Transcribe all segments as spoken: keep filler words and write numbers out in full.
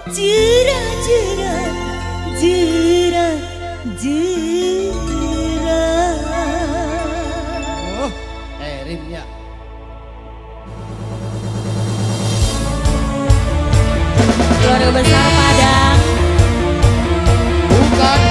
Jera jera jera jera. Oh, Erin ya. Keluarga besar Padang. Bukan.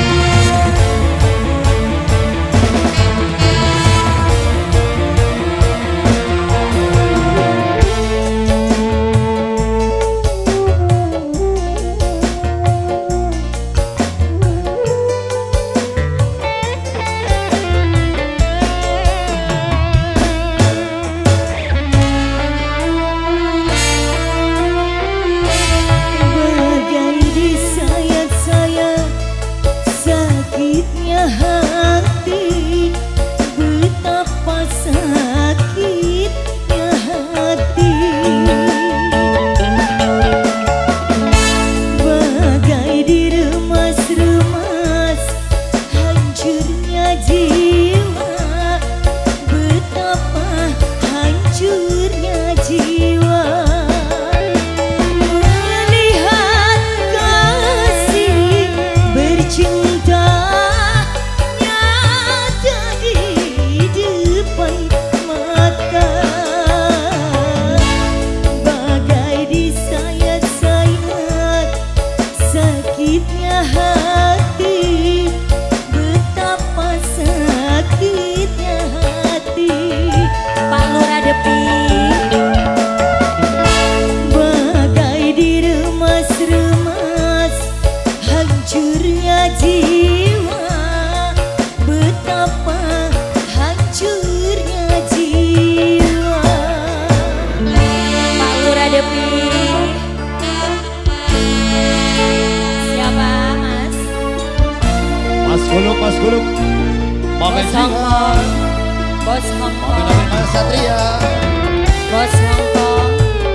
Gulung, Mas Gulung, Mama Hongkong, Bos Hongkong, Mama Satria, Bos Hongkong,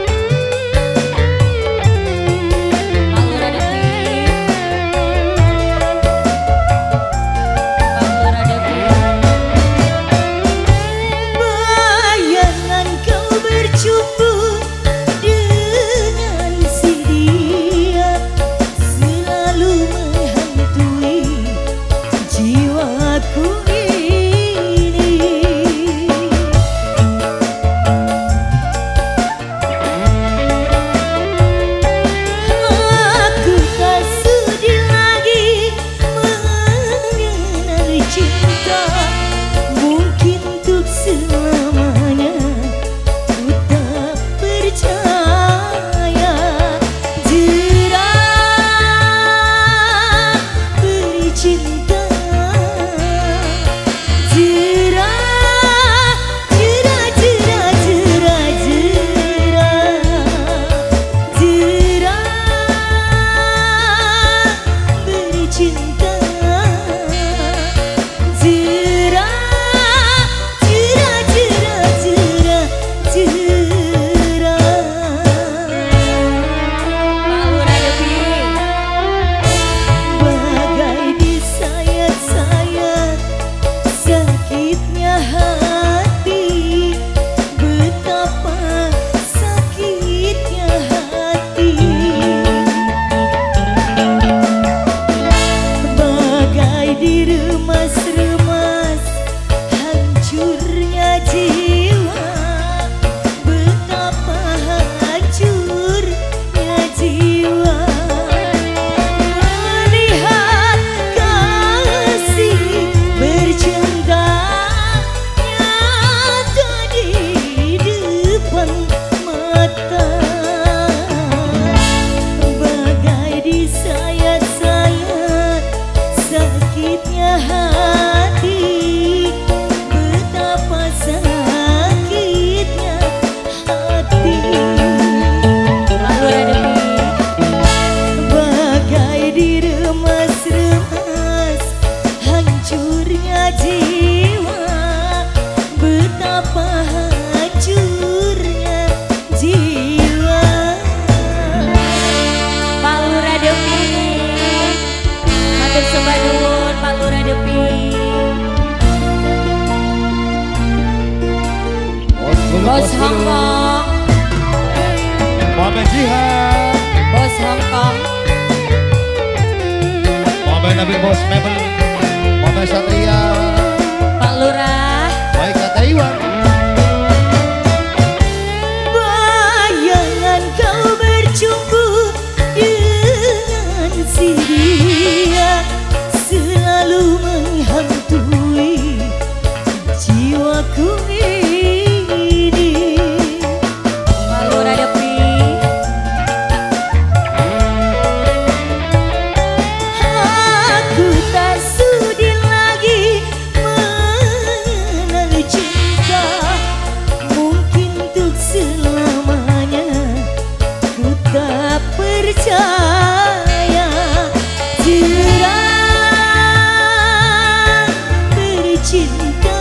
Pak Lurah Depi, Pak Lurah Depi. Bayangan kau bercumbu dengan si dia, selalu menghantui jiwaku ini. Mebel Bos Mebel, Mama Satria, Pak Lurah. baik kata Iwan. Bayangan kau bercumbu dengan si dia, selalu menghantui jiwaku ini. Pak Lurah Depi. Aku tak sudi lagi mengenal cinta, mungkin untuk selamanya ku tak percaya. Jurang bercinta,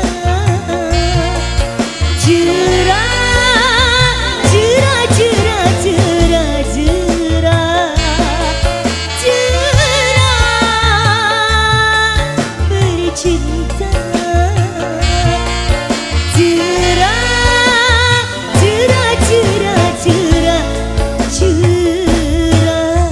jurang, jurang, jurang, jurang, jurang, jurang bercinta, jurang, jurang, jurang, jurang, jurang.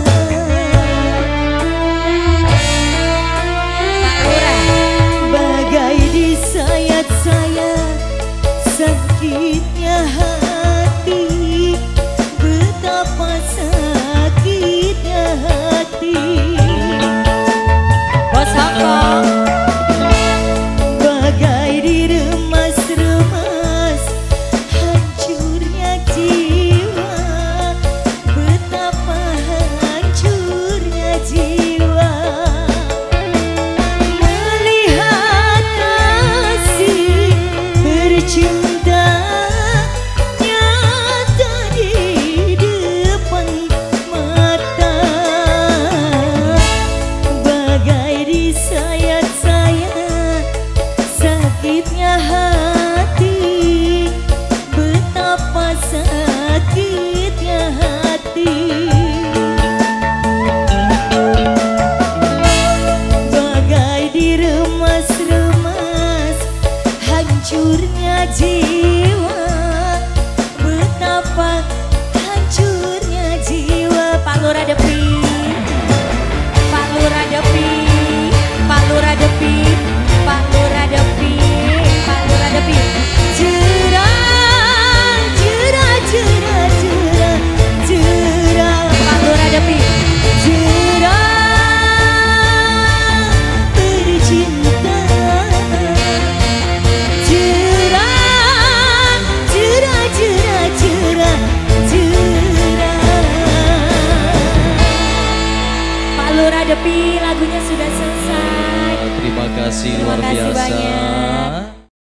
Bagai disayat-sayat sakitnya hati, betapa sakitnya hati. Bos Hongkong. Bagai diremas-remas hancurnya jiwa, betapa hancurnya jiwa. Melihat kasih bercinta nyata di depan mata, bagai disayat-sayat sakitnya hati, betapa sakitnya hati. Bagai diremas-remas hancurnya jiwa, betapa hancurnya jiwa. Pak Lurah Depi, Pak Lurah Depi, Pak Lurah Depi, Pak Lurah Depi, Pak Lurah Depi. Jurang, jurang, jurang, jurang, jurang. Pak Lurah Depi. Jurang bercinta, jurang, jurang, jurang, jurang, jurang. Pak Lurah Depi, lagunya sudah selesai. Terima kasih luar Terima kasih biasa. banyak.